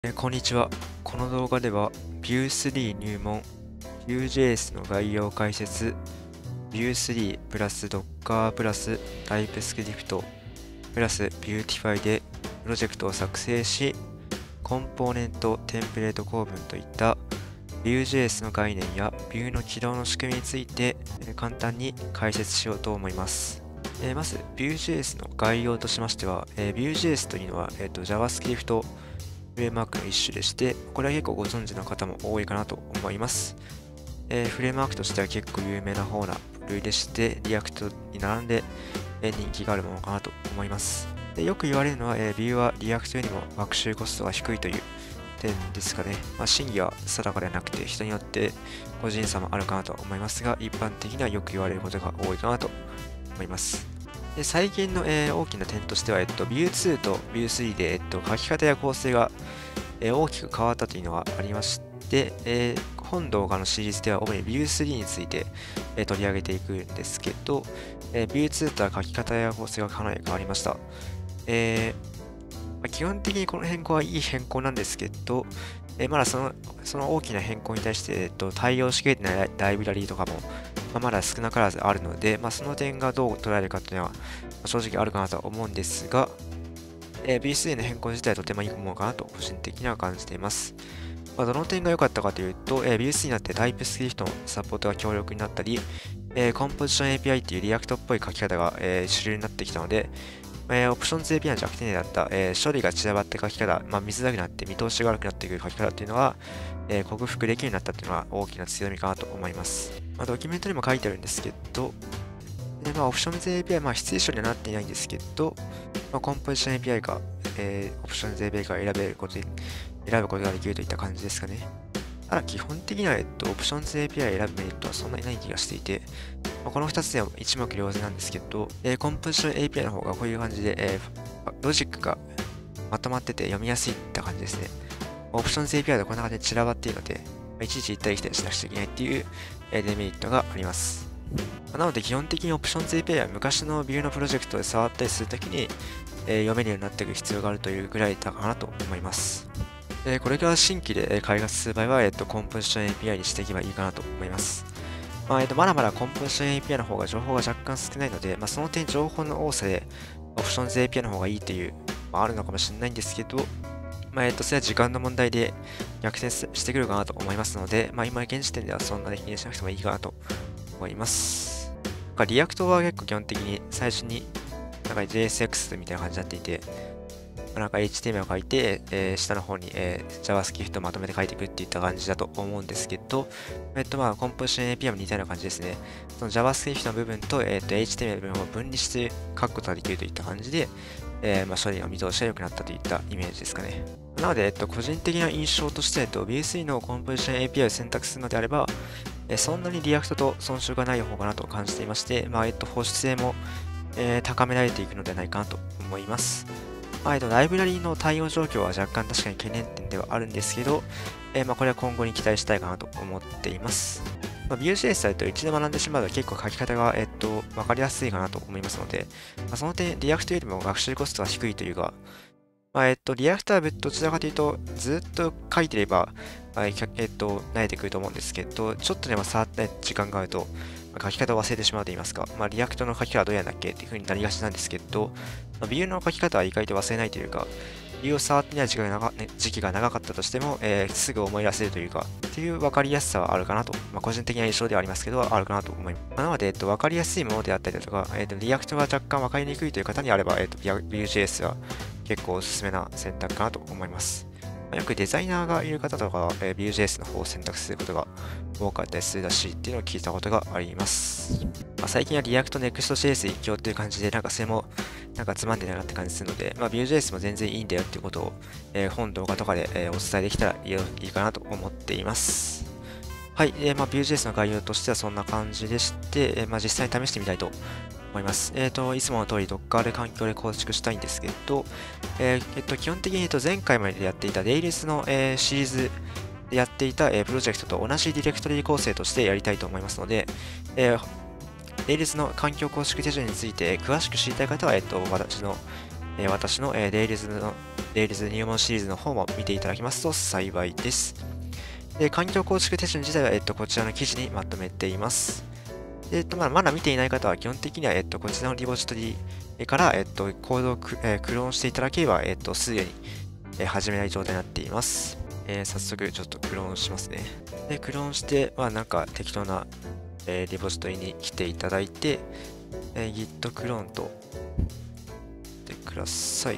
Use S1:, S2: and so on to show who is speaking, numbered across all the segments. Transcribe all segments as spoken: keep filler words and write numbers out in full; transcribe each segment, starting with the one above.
S1: えーこんにちは。この動画では ビュースリー 入門、ビュージェイエス の概要解説、ビュースリー プラス Docker プラス TypeScript プラス Beautify でプロジェクトを作成し、コンポーネント、テンプレート構文といった ビュージェイエス の概念や Vue の起動の仕組みについてえー簡単に解説しようと思います。えーまず ビュージェイエス の概要としましては、えー ビュージェイエス というのは、えーと JavaScriptフレームワークの一種でして、これは結構ご存知の方も多いかなと思います。えーフレームワークとしては結構有名な方な部類でして、リアクトに並んで、えー人気があるものかなと思います。でよく言われるのは、えー、Vue はリアクトよりも学習コストが低いという点ですかね。まあ、真偽は定かではなくて、人によって個人差もあるかなと思いますが、一般的にはよく言われることが多いかなと思います。で最近の、えー大きな点としては、えっと、ビューツー と ビュースリー で、えっと、書き方や構成が、えー大きく変わったというのがありまして、えー本動画のシリーズでは主に ビュースリー について、えー取り上げていくんですけど、えー、ビューツー とは書き方や構成がかなり変わりました。えーまあ基本的にこの変更はいい変更なんですけど、えーまだそのその大きな変更に対して、えっと、対応しきれてないライブラリーとかも、まあ、まだ少なからずあるので、まあ、その点がどう捉えるかというのはまあ正直あるかなとは思うんですが、えー ビースリー の変更自体はとてもいいものかなと個人的には感じています。まあ、どの点が良かったかというと、えー ビュースリー になって TypeScript のサポートが強力になったり、えー、コンポジション エーピーアイ っていうリアクトっぽい書き方が、えー主流になってきたので、えー、オプションズ エーピーアイ の弱点だった、えー処理が散らばって書き方、まあ、見づらくなって見通しが悪くなってくる書き方っていうのは、えー克服できるようになったっていうのは大きな強みかなと思います。まあ、ドキュメントにも書いてあるんですけど、でまあ、オプションズ エーピーアイ、まあ、必須処理にはなっていないんですけど、まあ、コンポジション エーピーアイ か、えーオプションズ エーピーアイ から選べることに選ぶことができるといった感じですかね。ただ基本的には、えっと、オプションズ エーピーアイ 選ぶメリットはそんなにない気がしていて、まあこのふたつでは一目瞭然なんですけど、えーコンポジション エーピーアイ の方がこういう感じで、えーロジックがまとまってて読みやすいって感じですね。オプションズ エーピーアイ でこんな感じで散らばっているので、まあいちいち行ったり来たりしなくちゃいけないっていう、えーデメリットがあります。まあなので基本的にオプションズ エーピーアイ は昔のビューのプロジェクトで触ったりするときに、えー読めるようになっていく必要があるというぐらいだかなと思います。えーこれから新規でえー開発する場合は、えっと、コンポジション エーピーアイ にしていけばいいかなと思います。まあえっと、まだまだコンポジション エーピーアイ の方が情報が若干少ないので、まあ、その点情報の多さでオプションズ エーピーアイ の方がいいという、まあ、あるのかもしれないんですけど、まあ、えっと、それは時間の問題で逆転してくるかなと思いますので、まあ、今現時点ではそんなに気にしなくてもいいかなと思います。なんかリアクトは結構基本的に最初になんか ジェイエスエックス みたいな感じになっていて、なんか エイチティーエムエル を書いて、えー下の方に、えー JavaScript をまとめて書いていくっていった感じだと思うんですけど、えっとまあ、コンポジション エーピーアイ も似たような感じですね。その JavaScript の部分と、えっと エイチティーエムエル の部分を分離して書くことができるといった感じで、えーまあ、処理の見通しが良くなったといったイメージですかね。なので、えっと、個人的な印象として、えっと、ビュースリー のコンポジション エーピーアイ を選択するのであれば、えーそんなにリアクトと遜色がない方かなと感じていまして、まあ、えっと、保守性も、えー高められていくのではないかなと思います。まあ、えっと、ライブラリーの対応状況は若干確かに懸念点ではあるんですけど、えーまあ、これは今後に期待したいかなと思っています。まあ、ビュージェイエス だと一度学んでしまうと結構書き方が、えっと、わかりやすいかなと思いますので、まあ、その点、リアクトよりも学習コストが低いというか、まあ、えっと、リアクトはどちらかというと、ずっと書いてれば、まあ、えっと、慣れてくると思うんですけど、ちょっとでも触った時間があると、まあ書き方を忘れてしまうと言いますか、まあ、リアクトの書き方はどうやんだっけっていう風になりがちなんですけど、まあ、ビューの書き方は意外と忘れないというか、ビューを触ってない時間が長、ね、時期が長かったとしても、えーすぐ思い出せるというか、っていう分かりやすさはあるかなと、まあ、個人的な印象ではありますけど、あるかなと思います。まあなので、えっと、分かりやすいものであったりだとか、えっと、リアクトが若干分かりにくいという方にあれば、えっと、ビュージェイエス は結構おすすめな選択かなと思います。まあよくデザイナーがいる方とかは、えー、ビュージェイエス の方を選択することが多かったりするらしいっていうのを聞いたことがあります。まあ、最近は React Next.js 一強っていう感じで、なんかそれもなんかつまんでないなって感じするので、まあ、ビュージェイエス も全然いいんだよっていうことを、えー本動画とかで、えーお伝えできたらいいよいいかなと思っています。はい、えーまあ、ビュージェイエス の概要としてはそんな感じでして、えーまあ、実際に試してみたいと思います。えっと、いつもの通り Docker で環境で構築したいんですけど、えーえっと、基本的に言うと前回までやっていた Rails の、えーシリーズでやっていた、えープロジェクトと同じディレクトリ構成としてやりたいと思いますので、えー Rails の環境構築手順について詳しく知りたい方は、えっと、私のえー、私の、えー、Rails の、Rails 入門シリーズの方も見ていただきますと幸いです。で、環境構築手順自体は、えっと、こちらの記事にまとめています。えっと、まだ、まだ見ていない方は基本的には、えっと、こちらのリポジトリから、えっと、コードをク,、えー、クローンしていただければ、えっと、すでに、えー、始めない状態になっています。えー、早速、ちょっとクローンしますね。で、クローンして、まあ、なんか適当な、えー、リポジトリに来ていただいて、えー、Git クローンと、でください。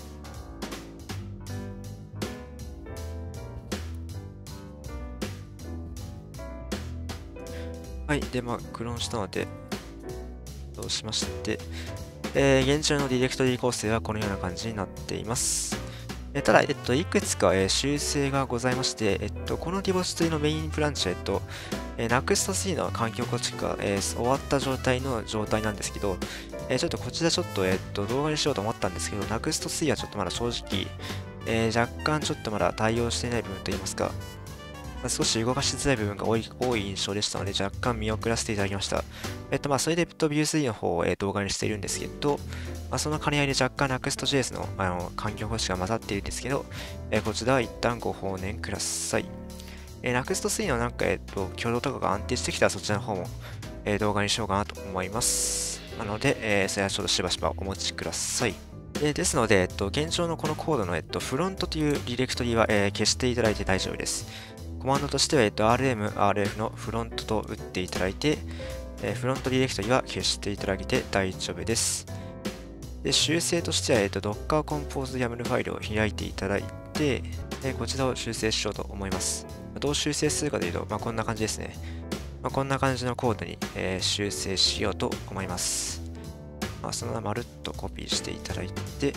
S1: はい。で、まあ、クローンしたので、どうしまして、えー、現状のディレクトリ構成はこのような感じになっています。えー、ただ、えっと、いくつか、えー、修正がございまして、えっと、このリポジトリのメインブランチは、えっと、えー、ネクストスリー の環境構築が、えー、終わった状態の状態なんですけど、えー、ちょっとこちらちょっと、えっと、動画にしようと思ったんですけど、ネクストスリー はちょっとまだ正直、えー、若干ちょっとまだ対応していない部分といいますか、まあ、少し動かしづらい部分が多い多い印象でしたので、若干見送らせていただきました。えっと、まあ、それで ビュースリー の方を、えー、動画にしているんですけど、まあ、その兼ね合いで若干 ネクストジェイエス の、あの環境保守が混ざっているんですけど、えー、こちらは一旦ご放念ください。えー、ネクストスリー のなんか、えっと、挙動とかが安定してきたらそちらの方も、えー、動画にしようかなと思います。なので、えー、それはちょっとしばしばお待ちください。でですので、えっと、現状のこのコードの、えっと、フロントというディレクトリは、えー、消していただいて大丈夫です。コマンドとしては、えっと、アールエム、アールエフ のフロントと打っていただいて、えー、フロントディレクトリは消していただいて大丈夫です。で、修正としては、えっと、Docker Compose ヤムル ファイルを開いていただいて、えー、こちらを修正しようと思います。どう修正するかというと、まあ、こんな感じですね。まあ、こんな感じのコードに、えー、修正しようと思います。まあ、そのまままるっとコピーしていただいて、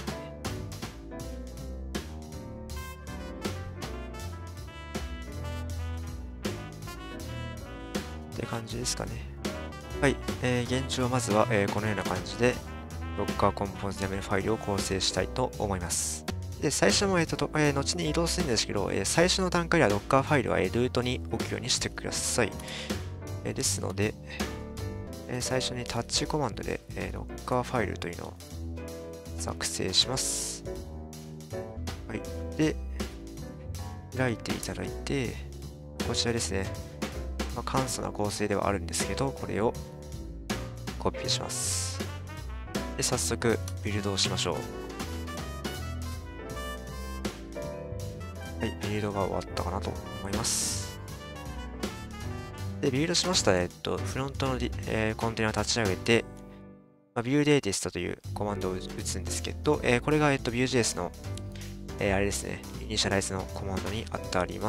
S1: って感じですかね。はい、えー、現状まずは、えー、このような感じで Docker Compose ヤムル ファイルを構成したいと思います。で、最初も、えーとえー、後に移動するんですけど、えー、最初の段階では Docker ファイルは、えー、ルートに置くようにしてください。えー、ですので、えー、最初にタッチコマンドで、えー、Docker ファイルというのを作成します。はい。で、開いていただいて、こちらですね。まあ、簡素な構成ではあるんですけど、これをコピーします。で、早速、ビルドをしましょう。はい、ビルドが終わったかなと思います。で、ビルドしましたら、えっと、フロントの、えー、コンテナを立ち上げて、まあ、ビューデーテストというコマンドを打つんですけど、えー、これが、えっと、ビュージェイエス の、えー、あれですね、イニシャライズのコマンドに当たります。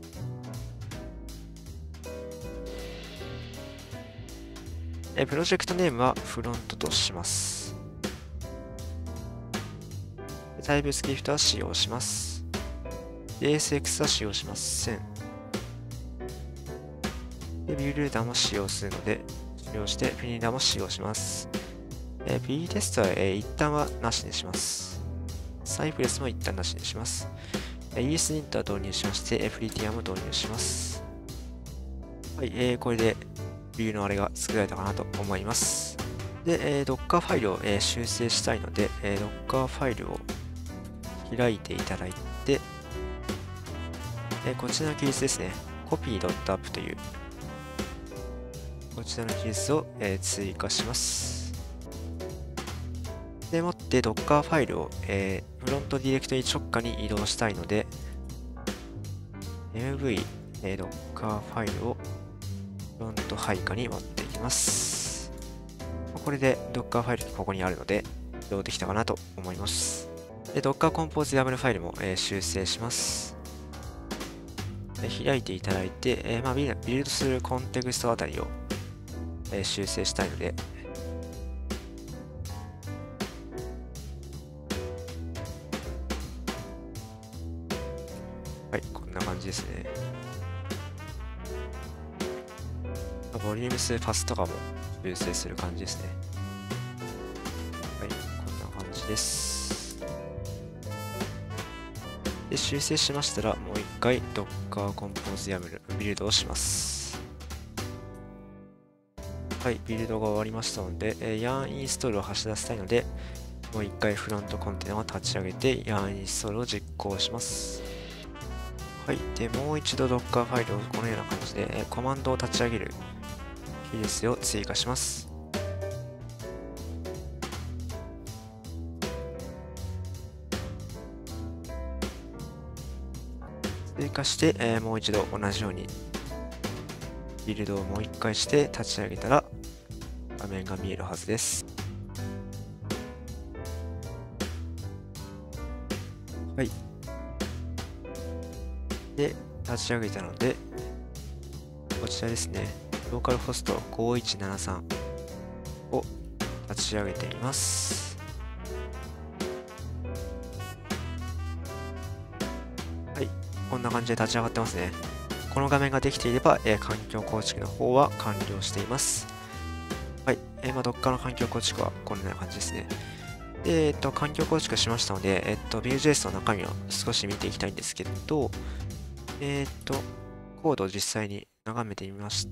S1: えプロジェクトネームはフロントとします。タイプスクリプトは使用します。エーエスエックス は使用しません。で、ビュールーターも使用するので、使用して、フィニダーも使用します。え B テストは、えー、一旦はなしにします。サイプレスも一旦なしにします。えー、イーエス インター導入しまして、エフリティアも導入します。はい、えー、これで、ビューのあれが作られたかなと思います。で、えー、Docker ファイルを、えー、修正したいので、えー、Docker ファイルを開いていただいて、えー、こちらの記述ですね、copy.app という、こちらの記述を、えー、追加します。でもって Docker ファイルを、えー、フロントディレクトリ直下に移動したいので、エムブイ、えー、Docker ファイルをフロント配下に持っていきます。これで Docker ファイルここにあるので移動できたかなと思います。で、Docker Compose ヤムル ファイルも、えー、修正します。で開いていただいて、えーまあ、ビルドするコンテクストあたりを、えー、修正したいので、はい、こんな感じですね。ボリューム数パスとかも修正する感じですね。はい、こんな感じです。で、修正しましたら、もう一回 Docker Compose ヤムルビルドをします。はい、ビルドが終わりましたので、えー、ヤーンインストールを走らせたいので、 もう一回フロントコンテナを立ち上げて、ヤーインストールを実行します。はい。で、もう一度 Docker ファイルをこのような感じで、えコマンドを立ち上げる技術を追加します。追加して、えー、もう一度同じようにビルドをもう一回して立ち上げたら画面が見えるはずです。はい。で、立ち上げたので、こちらですね、ローカルホストごいちななさんを立ち上げてみます。はい。こんな感じで立ち上がってますね。この画面ができていれば、えー、環境構築の方は完了しています。はい。えー、まあ、Docker の環境構築はこんな感じですね。で、えっと、環境構築しましたので、えっと、Vue.js の中身を少し見ていきたいんですけど、えっと、コードを実際に眺めてみまして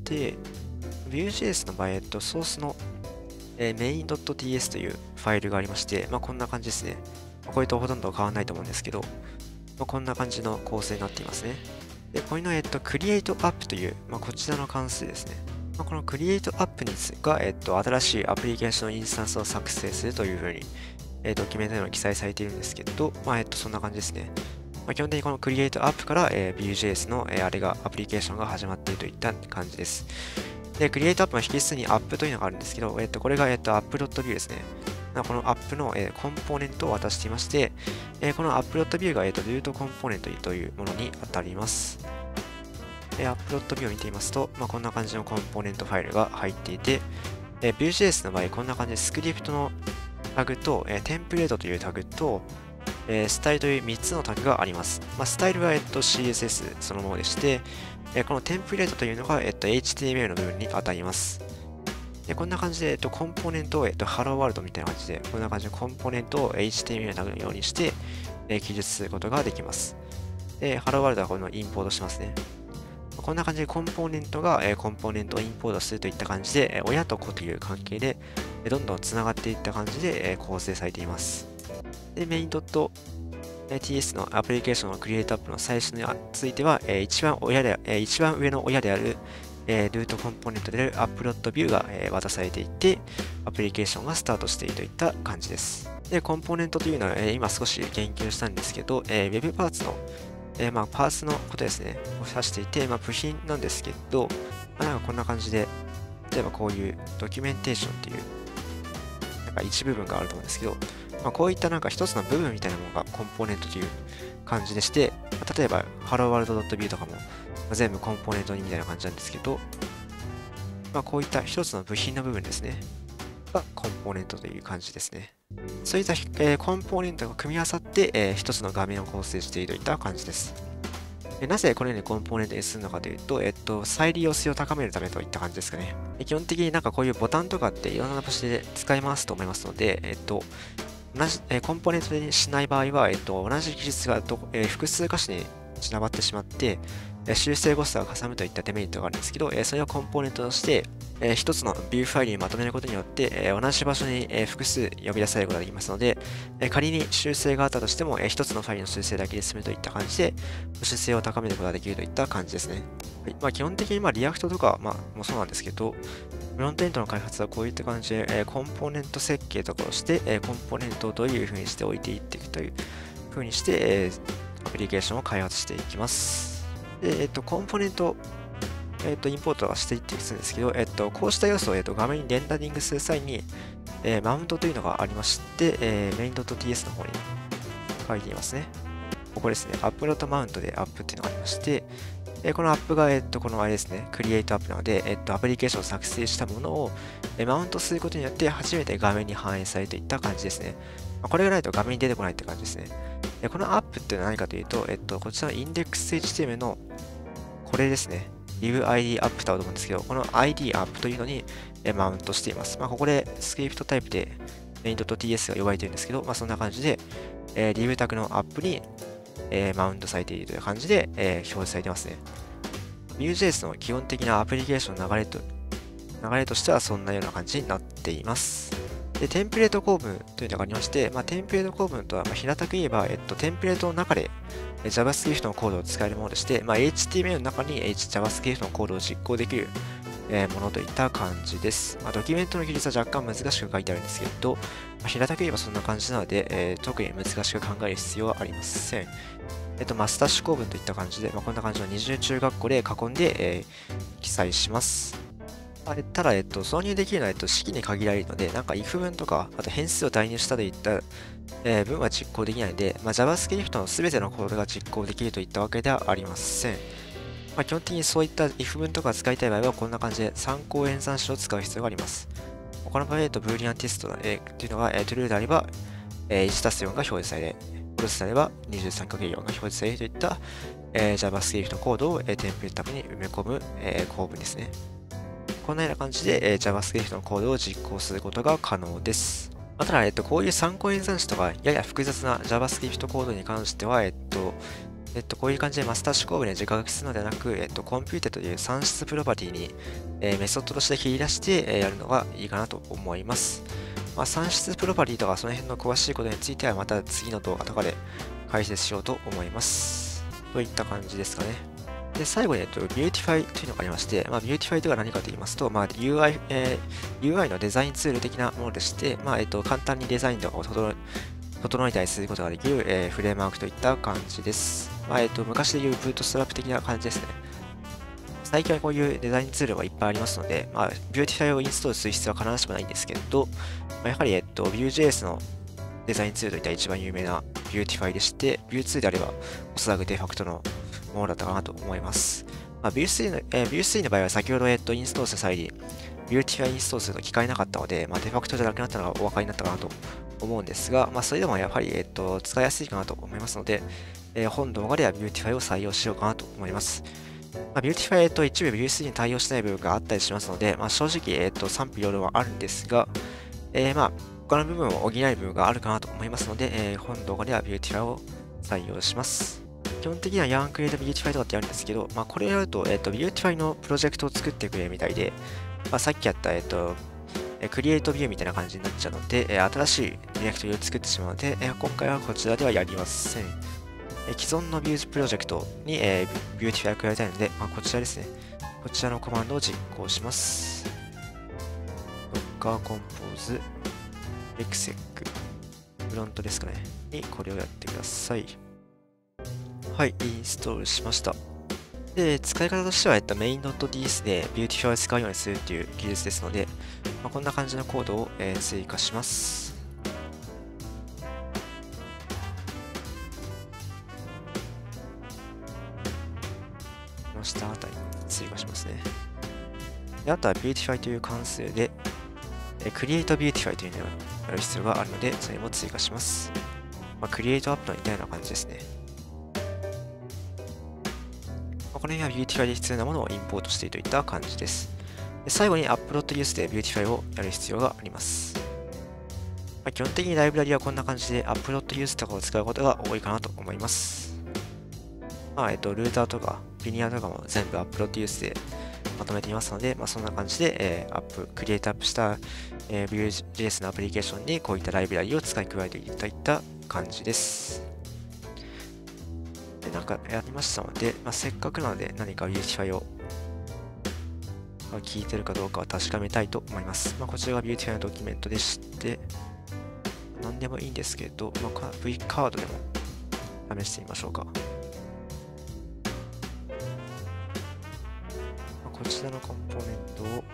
S1: 、Vue.js の場合、えっと、ソースの、えー、main.ts というファイルがありまして、まあ、こんな感じですね。これとほとんど変わらないと思うんですけど、まあ、こんな感じの構成になっていますね。で、これの、えっと、createApp という、まあ、こちらの関数ですね。まあ、この createApp につが、えっと、新しいアプリケーションインスタンスを作成するというふうに、えー、ドキュメントにも記載されているんですけど、まあ、えっと、そんな感じですね。まあ、基本的にこの createApp から、えー、Vue.js の、えー、あれが、アプリケーションが始まっているといった感じです。で、createApp の引数に App というのがあるんですけど、えっと、これが、えっと、app.view ですね。この App の、えー、コンポーネントを渡していまして、えー、この app.view が、えー、とルートコンポーネントというものに当たります。えー、app.view を見てみますと、まあ、こんな感じのコンポーネントファイルが入っていて、えー、Vue.js の場合、こんな感じでスクリプトのタグと、えー、テンプレートというタグと、えー、スタイルというみっつのタグがあります。まあ、スタイルは、えっと、シーエスエス そのものでして、えー、このテンプレートというのが、えっと、エイチティーエムエル の部分に当たります。でこんな感じで、えっと、コンポーネントを、えっと、Hello World みたいな感じで、こんな感じでコンポーネントを エイチティーエムエル のようにして、えー、記述することができます。で、Hello World はこのインポートしますね。こんな感じでコンポーネントが、えー、コンポーネントをインポートするといった感じで、えー、親と子という関係で、えー、どんどんつながっていった感じで、えー、構成されています。で、main.ts のアプリケーションの CreateApp の最初については、えー、一番親で、えー、一番上の親である、えー、ルートコンポーネントである app.view が、えー、渡されていて、アプリケーションがスタートしているといった感じです。で、コンポーネントというのは、えー、今少し言及したんですけど、えー、Web パーツのえー、まあパーツのことですね、を指していて、まあ、部品なんですけど、まあ、なんかこんな感じで、例えばこういうドキュメンテーションっていう、なんか一部分があると思うんですけど、まあ、こういったなんか一つの部分みたいなものがコンポーネントという感じでして、まあ、例えば helloworld.view とかも、まあ、全部コンポーネントにみたいな感じなんですけど、まあ、こういった一つの部品の部分ですね、がコンポーネントという感じですね。そういった、えー、コンポーネントが組み合わさって、えー、一つの画面を構成しているといった感じです。えなぜこのようにコンポーネントにするのかというと、えっと、再利用性を高めるためといった感じですかね。基本的になんかこういうボタンとかっていろんな場所で使いますと思いますので、えっと、同じ、えー、コンポーネントにしない場合は、えっと、同じ技術がど、えー、複数箇所に散らばってしまって、えー、修正コストがかさむといったデメリットがあるんですけど、えー、それをコンポーネントとして、えー、一つのビューファイルにまとめることによって、えー、同じ場所に、えー、複数呼び出されることができますので、えー、仮に修正があったとしても、えー、一つのファイルの修正だけで済むといった感じで、保守性を高めることができるといった感じですね。はい、まあ、基本的にまあリアクトとか、まあ、もそうなんですけど、フロントエンドの開発はこういった感じで、えー、コンポーネント設計とかをして、えー、コンポーネントをどういうふうにして置いていっていくというふうにして、えー、アプリケーションを開発していきます。で、えっ、ー、と、コンポーネント、えっ、ー、と、インポートはしていっていくんですけど、えっ、ー、と、こうした要素を、えー、と画面にレンダリングする際に、えー、マウントというのがありまして、えー、main.ts の方に書いていますね。ここですね、アップロードマウントでアップっていうのがありまして、えー、このアップが、えっと、このあれですね、クリエイトアップなので、えっと、アプリケーションを作成したものを、えー、マウントすることによって初めて画面に反映されるといった感じですね。まあ、これがないと画面に出てこないって感じですね。でこのアップっていうのは何かというと、えっと、こちらのインデックス エイチティーエムエル のこれですね、liveiD アップとあると思うんですけど、この アイディー アップというのに、えー、マウントしています。まあ、ここでスクリプトタイプで main.ts が呼ばれてるんですけど、まあ、そんな感じで、えー、liv タグのアップに、えー、マウントされているという感じで、えー、表示されてますね。Vue.js の基本的なアプリケーションの流れと、流れとしてはそんなような感じになっています。 で、テンプレート構文というのがありまして、まあ、テンプレート構文とは、まあ、平たく言えば、えっと、テンプレートの中で、え JavaScript のコードを使えるものでして、まあ、エイチティーエムエル の中に JavaScript のコードを実行できる、えーものといった感じです。まあ、ドキュメントの記述は若干難しく書いてあるんですけど、まあ、平たく言えばそんな感じなので、えー特に難しく考える必要はありません。えっと、まあ、スタッシュ構文といった感じで、まあ、こんな感じの二重中括弧で囲んで、えー記載します。あれただ、えっと、挿入できるのは、えっと、式に限られるので、なんか if 文とか、あと変数を代入したといった、えー文は実行できないので、まあ、JavaScript の全てのコードが実行できるといったわけではありません。まあ、基本的にそういった if 文とか使いたい場合は、こんな感じで参考演算子を使う必要があります。この場合、えっと、ブーリアンテストの A というのが、えー、true であれば、えー、いちたすよんが表示され、false であれば にじゅうさんかけるよん が表示されるといった、えー、JavaScript コードを、えー、テンプレートタブに埋め込む、えー、構文ですね。このような感じで、えー、JavaScript のコードを実行することが可能です。まあ、ただ、えっと、こういう参考演算子とか、やや複雑な JavaScript コードに関しては、えっと、えっと、こういう感じでマスターシュ構文で直書きするのではなく、えっと、コンピュータという算出プロパティに、えーメソッドとして切り出して、えーやるのがいいかなと思います。まあ、算出プロパティとかその辺の詳しいことについてはまた次の動画とかで解説しようと思います。といった感じですかね。で、最後に、えっと、Beautify というのがありまして、まあ、Beautify とは何かと言いますと、まあ、ユーアイ、えー ユーアイ のデザインツール的なものでして、まあ、えっと、簡単にデザインとかを整整えたりすることができる、えーフレームワークといった感じです。まあ、えっと、昔でいうブートストラップ的な感じですね。最近はこういうデザインツールがいっぱいありますので、まあ、Beautify をインストールする必要は必ずしもないんですけど、まあ、やはり、えっと、Vue.js のデザインツールといった一番有名な Beautify でして、Vue ツーであれば、おそらくデファクトのものだったかなと思います。まあ、Vue スリーの、えー Vue スリーの場合は先ほど、えっと、インストールした際に Beautify インストールすると使えなかったので、まあ、デファクトじゃなくなったのがお分かりになったかなと思うんですが、まあ、それでもやはり、えっと、使いやすいかなと思いますので、えー本動画では Beautify を採用しようかなと思います。まあ、Beautify、えっと、一部 Vue スリーに対応してない部分があったりしますので、まあ、正直、えっと、賛否両論はあるんですが、えーまあ、他の部分を補える部分があるかなと思いますので、えー本動画では Beautify を採用します。基本的には Yarn Create Beautify とかってやるんですけど、まあ、これをやると、えっと、Beautify のプロジェクトを作ってくれるみたいで、まあ、さっきやった、えっと、えー Create View みたいな感じになっちゃうので、えー新しいディレクトリを作ってしまうので、えー今回はこちらではやりません。えー既存の Views プロジェクトに、えー Beautify を加えたいので、まあ、こちらですね。こちらのコマンドを実行します。Docker Compose Exec フロントですかね。にこれをやってください。はい、インストールしました。で、使い方としては、えっと、main.ds で Beautify を使うようにするっていう技術ですので、まあ、こんな感じのコードを、えー追加します。この下あたりに追加しますね。で、あとは Beautify という関数で、えー Create Beautify というのをやる必要があるので、それも追加します。まあ、Create App の似たような感じですね。まあこの辺は Beautify で必要なものをインポートしているといった感じです。で最後に UploadUse で Beautify をやる必要があります。まあ、基本的にライブラリはこんな感じで UploadUse とかを使うことが多いかなと思います。まあ、えっと、ルーターとか、ビニアとかも全部 UploadUse でまとめていますので、まあ、そんな感じで、えー、アップ、クリエイトアップした、えー、Vue.js のアプリケーションにこういったライブラリを使い加えていただいた感じです。で、なんかやりましたので、まあ、せっかくなので何か Beautify を聞いてるかどうかは確かめたいと思います。まあ、こちらが Beautify のドキュメントでして、何でもいいんですけど、まあ、V カードでも試してみましょうか。まあ、こちらのコンポーネントを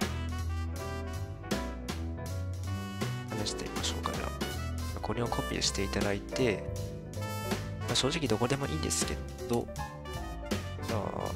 S1: 試してみましょうか。じゃあ、これをコピーしていただいて、まあ、正直どこでもいいんですけど、じゃあ、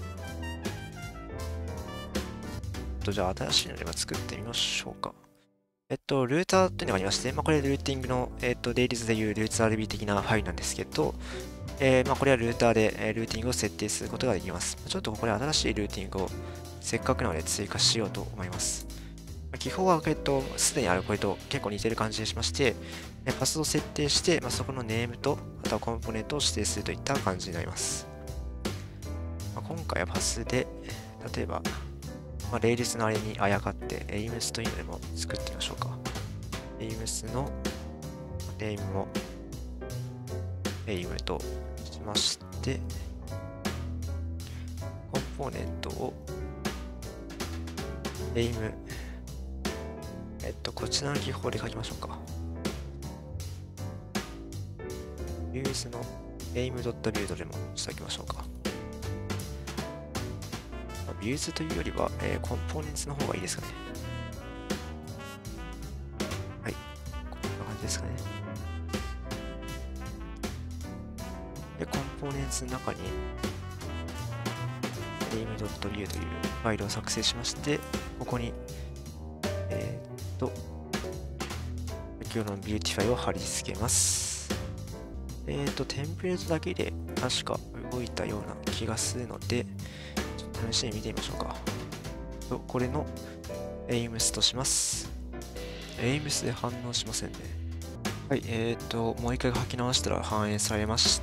S1: とじゃあ新しいので作ってみましょうか。えっと、ルーターっていうのがありまして、まあ、これルーティングの、えっと、デイリーズでいう Roots.rb 的なファイルなんですけど、えーまあ、これはルーターで、えールーティングを設定することができます。ちょっとこれ新しいルーティングをせっかくなので追加しようと思います。まあ、基本は、えっと、すでにあるこれと結構似てる感じにしまして、えパスを設定して、まあ、そこのネームと、あとはコンポーネントを指定するといった感じになります。まあ、今回はパスで、例えば、まあ、レイルズのあれにあやかって、エイムスというのでも作ってみましょうか。 エイムスのネームもエイムとしまして、コンポーネントをエイム、えっと、こちらの記法で書きましょうか。ビューズの aim.build でもしておきましょうか。ビューズというよりは、えー、コンポーネンツの方がいいですかね。はい。こんな感じですかね。で、コンポーネンツの中に aim.view というファイルを作成しまして、ここに、えー、っと、先ほどのビューティファイを貼り付けます。えー、っと、テンプレートだけで確か動いたような気がするので、ちょっと試しに見てみましょうか。とこれの aims とします。aims で反応しませんね。はい、えー、っと、もう一回書き直したら反映されました。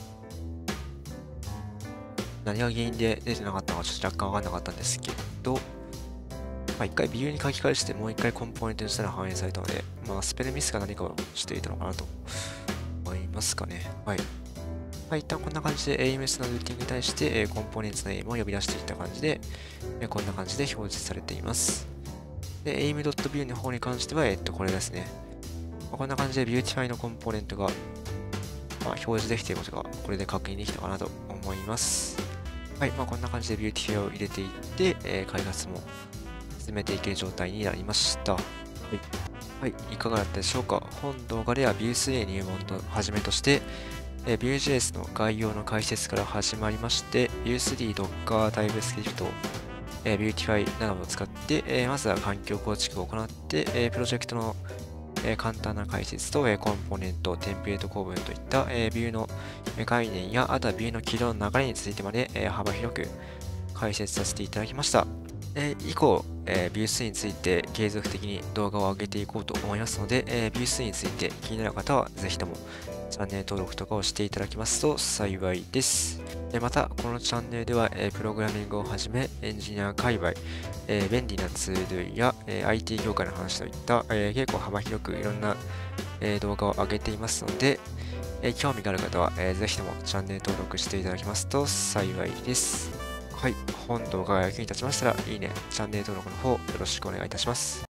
S1: 何が原因で出てなかったのかちょっと若干わかんなかったんですけど、まあ、一回ビューに書き返してもう一回コンポーネントにしたら反映されたので、まあ、スペルミスが何かをしていたのかなと思いますかね。はい。まあ、一旦こんな感じで aims のルーティングに対して、えー、コンポーネントの aim を呼び出していった感じで、えー、こんな感じで表示されています。で、aim.view の方に関しては、えっと、これですね。まあ、こんな感じで Beautify のコンポーネントが、まあ、表示できていることがこれで確認できたかなと思います。はい、まあ、こんな感じで Beautify を入れていって、えー、開発も進めていける状態になりました。はい、はい、いかがだったでしょうか。本動画では ビュースリー 入門とはじめとして、えー、Vue.js の概要の解説から始まりまして、ビュースリー、Docker、TypeScript、えー、Beautify などを使って、えー、まずは環境構築を行って、えー、プロジェクトの、えー、簡単な解説と、えー、コンポーネント、テンプレート構文といった、えー、Vue の概念や、あとは Vue の起動の流れについてまで、えー、幅広く解説させていただきました。えー、以降、えー、ビュースリー について継続的に動画を上げていこうと思いますので、えー、ビュースリー について気になる方はぜひともチャンネル登録とかをしていただきますと幸いです。また、このチャンネルでは、えー、プログラミングをはじめ、エンジニア界隈、えー、便利なツール類や、えー、アイティー 業界の話といった、えー、結構幅広くいろんな、えー、動画を上げていますので、えー、興味がある方は、えー、ぜひともチャンネル登録していただきますと幸いです。はい、本動画が役に立ちましたら、いいね、チャンネル登録の方よろしくお願いいたします。